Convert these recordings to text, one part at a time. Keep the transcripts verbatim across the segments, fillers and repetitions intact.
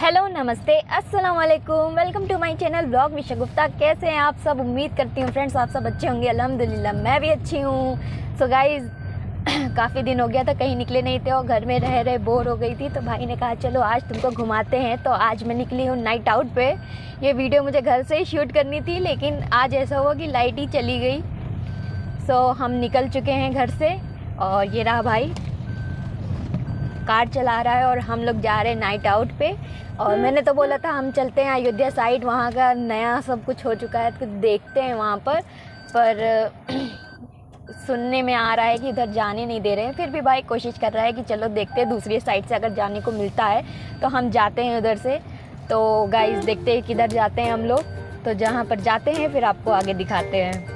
Hello, नमस्ते, अस्सलाम वालेकुम। Welcome to my channel blog Visha Gupta. कैसे हैं आप सब? उम्मीद करती हूँ फ्रेंड्स आप सब अच्छे होंगे। अल्हम्दुलिल्लाह मैं भी अच्छी हूँ। सो गाइज़ काफ़ी दिन हो गया था, कहीं निकले नहीं थे और घर में रह रहे बोर हो गई थी, तो भाई ने कहा चलो आज तुमको घुमाते हैं। तो आज मैं निकली हूँ नाइट आउट पे। ये वीडियो मुझे घर से ही शूट करनी थी, लेकिन आज ऐसा हुआ कि लाइट ही चली गई। सो हम निकल चुके हैं घर से और ये रहा भाई कार चला रहा है और हम लोग जा रहे हैं नाइट आउट पे। और मैंने तो बोला था हम चलते हैं अयोध्या साइड, वहाँ का नया सब कुछ हो चुका है तो देखते हैं वहाँ पर पर सुनने में आ रहा है कि इधर जाने नहीं दे रहे हैं। फिर भी भाई कोशिश कर रहा है कि चलो देखते हैं दूसरी साइड से अगर जाने को मिलता है तो हम जाते हैं उधर से। तो गाइस देखते हैं किधर जाते हैं हम लोग। तो जहाँ पर जाते हैं फिर आपको आगे दिखाते हैं।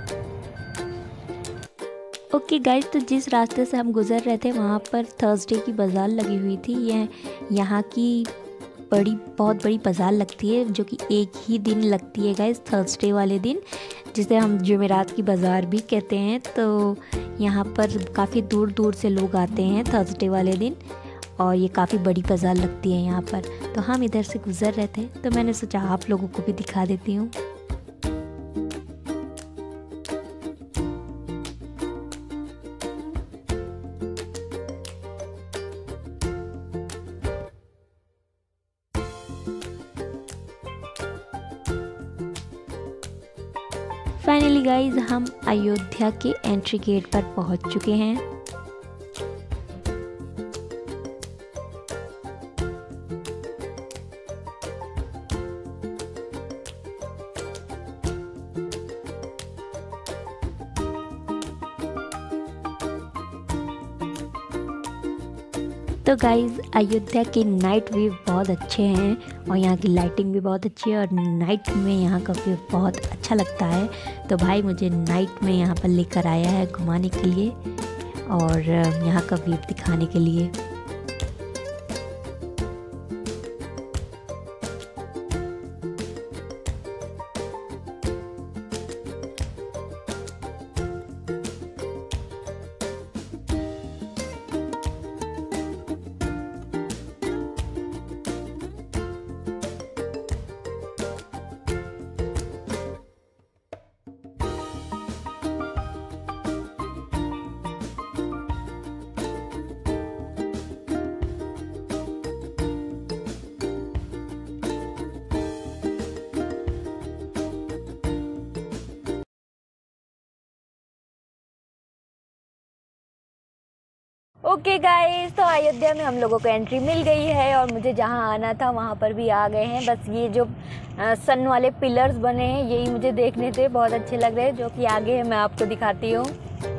ओके गाइस, तो जिस रास्ते से हम गुज़र रहे थे वहाँ पर थर्सडे की बाज़ार लगी हुई थी। यह यहाँ की बड़ी बहुत बड़ी बाज़ार लगती है जो कि एक ही दिन लगती है गाइस, थर्सडे वाले दिन, जिसे हम जुमेरात की बाज़ार भी कहते हैं। तो यहाँ पर काफ़ी दूर दूर से लोग आते हैं थर्सडे वाले दिन और ये काफ़ी बड़ी बाज़ार लगती है यहाँ पर। तो हम इधर से गुज़र रहे थे तो मैंने सोचा आप लोगों को भी दिखा देती हूँ। फाइनली गाइज हम अयोध्या के एंट्री गेट पर पहुंच चुके हैं। तो गाइज़ अयोध्या के नाइट व्यू बहुत अच्छे हैं और यहाँ की लाइटिंग भी बहुत अच्छी है और नाइट में यहाँ का व्यू बहुत अच्छा लगता है। तो भाई मुझे नाइट में यहाँ पर लेकर आया है घुमाने के लिए और यहाँ का व्यू दिखाने के लिए। ओके गाइस, तो अयोध्या में हम लोगों को एंट्री मिल गई है और मुझे जहाँ आना था वहाँ पर भी आ गए हैं। बस ये जो सन वाले पिलर्स बने हैं यही मुझे देखने थे, बहुत अच्छे लग रहे हैं, जो कि आगे मैं आपको दिखाती हूँ।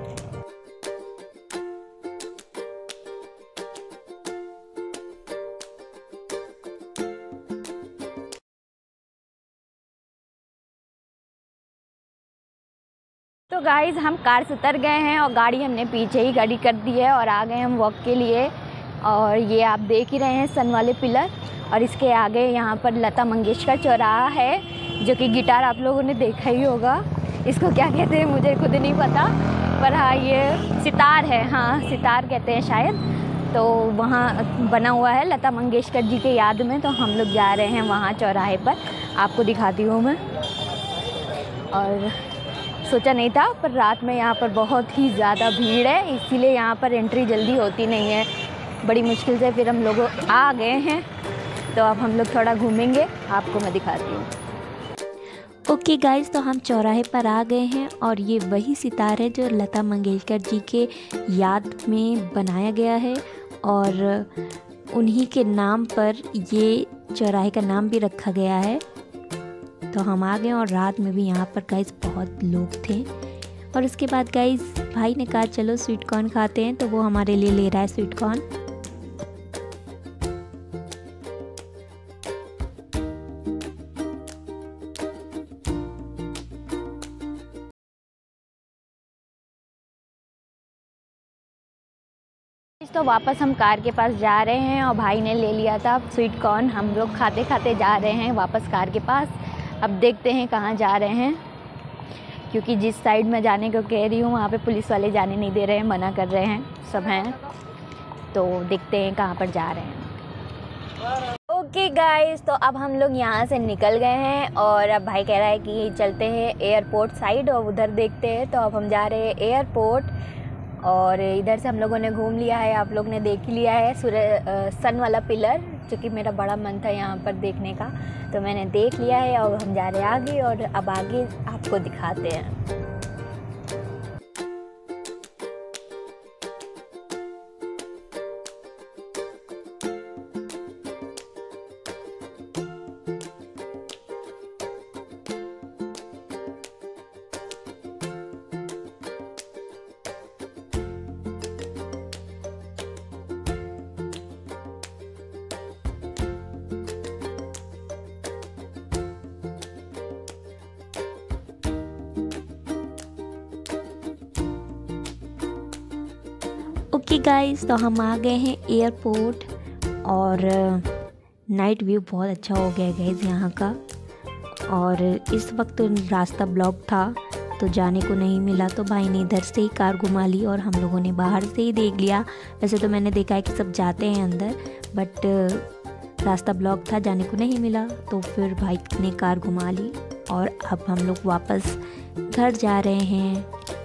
तो गाइज़ हम कार से उतर गए हैं और गाड़ी हमने पीछे ही गाड़ी कर दी है और आ गए हम वॉक के लिए। और ये आप देख ही रहे हैं सन वाले पिलर और इसके आगे यहाँ पर लता मंगेशकर चौराहा है, जो कि गिटार आप लोगों ने देखा ही होगा। इसको क्या कहते हैं मुझे खुद नहीं पता, पर हाँ ये सितार है, हाँ सितार कहते हैं शायद। तो वहाँ बना हुआ है लता मंगेशकर जी के याद में। तो हम लोग जा रहे हैं वहाँ चौराहे पर, आपको दिखाती हूँ मैं। और सोचा नहीं था पर रात में यहाँ पर बहुत ही ज़्यादा भीड़ है, इसीलिए यहाँ पर एंट्री जल्दी होती नहीं है। बड़ी मुश्किल से फिर हम लोग आ गए हैं, तो अब हम लोग थोड़ा घूमेंगे, आपको मैं दिखाती हूँ। ओके गाइस, तो हम चौराहे पर आ गए हैं और ये वही सितार है जो लता मंगेशकर जी के याद में बनाया गया है और उन्हीं के नाम पर ये चौराहे का नाम भी रखा गया है। तो हम आ गए और रात में भी यहाँ पर गाइस बहुत लोग थे। और उसके बाद गाइस भाई ने कहा चलो स्वीट कॉर्न खाते हैं, तो वो हमारे लिए ले रहा है स्वीट कॉर्न। तो वापस हम कार के पास जा रहे हैं और भाई ने ले लिया था स्वीट कॉर्न। हम लोग खाते खाते जा रहे हैं वापस कार के पास। अब देखते हैं कहाँ जा रहे हैं, क्योंकि जिस साइड में जाने को कह रही हूँ वहाँ पे पुलिस वाले जाने नहीं दे रहे हैं, मना कर रहे हैं सब हैं। तो देखते हैं कहाँ पर जा रहे हैं। ओके गाइस, तो अब हम लोग यहाँ से निकल गए हैं और अब भाई कह रहा है कि चलते हैं एयरपोर्ट साइड और उधर देखते हैं। तो अब हम जा रहे हैं एयरपोर्ट और इधर से हम लोगों ने घूम लिया है, आप लोग ने देख लिया है सूर्य सन वाला पिलर, जो कि मेरा बड़ा मन था यहाँ पर देखने का, तो मैंने देख लिया है। और हम जा रहे हैं आगे और अब आगे आपको दिखाते हैं। ओके गाइस, तो हम आ गए हैं एयरपोर्ट और नाइट व्यू बहुत अच्छा हो गया गाइस यहाँ का। और इस वक्त रास्ता ब्लॉक था तो जाने को नहीं मिला, तो भाई ने इधर से ही कार घुमा ली और हम लोगों ने बाहर से ही देख लिया। वैसे तो मैंने देखा है कि सब जाते हैं अंदर, बट रास्ता ब्लॉक था, जाने को नहीं मिला, तो फिर भाई ने कार घुमा ली और अब हम लोग वापस घर जा रहे हैं।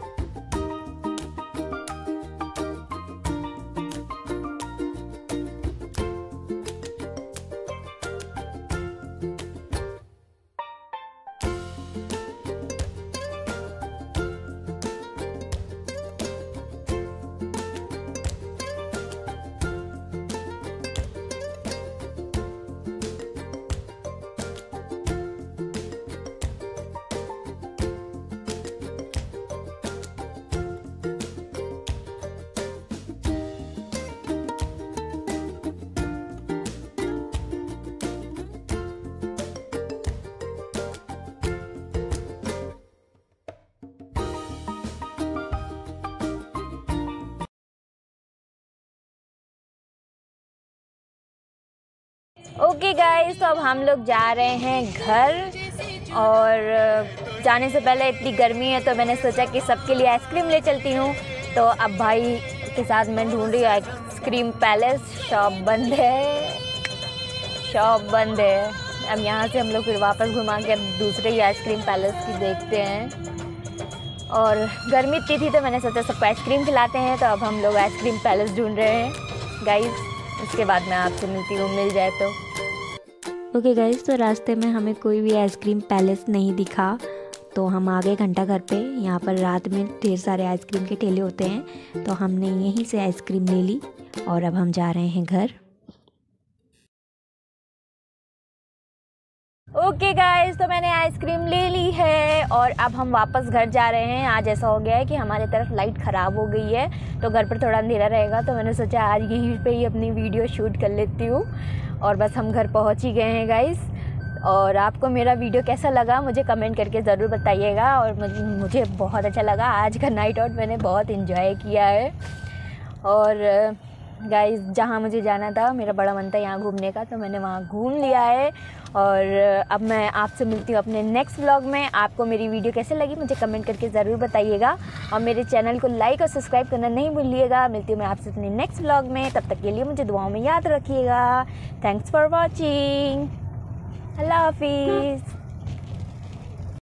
ओके गाइस, तो अब हम लोग जा रहे हैं घर और जाने से पहले इतनी गर्मी है तो मैंने सोचा कि सबके लिए आइसक्रीम ले चलती हूँ। तो अब भाई के साथ मैं ढूंढ रही हूँ आइसक्रीम पैलेस। शॉप बंद है, शॉप बंद है। अब यहाँ से हम लोग फिर वापस घुमा के दूसरे ही आइसक्रीम पैलेस की देखते हैं। और गर्मी इतनी थी तो मैंने सोचा सबको आइसक्रीम खिलाते हैं, तो अब हम लोग आइसक्रीम पैलेस ढूंढ रहे हैं गाइस। उसके बाद मैं आपसे मिलती हूँ, मिल जाए तो। ओके गाइस, तो रास्ते में हमें कोई भी आइसक्रीम पैलेस नहीं दिखा, तो हम आ गए घंटा घर पे। यहाँ पर रात में ढेर सारे आइसक्रीम के ठेले होते हैं, तो हमने यहीं से आइसक्रीम ले ली और अब हम जा रहे हैं घर। ओके गाइस, तो मैंने आइसक्रीम ले ली है और अब हम वापस घर जा रहे हैं। आज ऐसा हो गया है कि हमारे तरफ लाइट ख़राब हो गई है, तो घर पर थोड़ा अंधेरा रहेगा, तो मैंने सोचा आज यहीं पे ही अपनी वीडियो शूट कर लेती हूँ। और बस हम घर पहुँच ही गए हैं गाइस। और आपको मेरा वीडियो कैसा लगा मुझे कमेंट करके ज़रूर बताइएगा। और मुझे बहुत अच्छा लगा, आज का नाइट आउट मैंने बहुत इन्जॉय किया है। और गाइस, जहाँ मुझे जाना था, मेरा बड़ा मन था यहाँ घूमने का, तो मैंने वहाँ घूम लिया है। और अब मैं आपसे मिलती हूँ अपने नेक्स्ट व्लॉग में। आपको मेरी वीडियो कैसे लगी मुझे कमेंट करके ज़रूर बताइएगा और मेरे चैनल को लाइक और सब्सक्राइब करना नहीं भूलिएगा। मिलती हूँ मैं आपसे अपने नेक्स्ट व्लॉग में, तब तक के लिए मुझे दुआओं में याद रखिएगा। थैंक्स फॉर वॉचिंग, अल्लाह हाफिज़।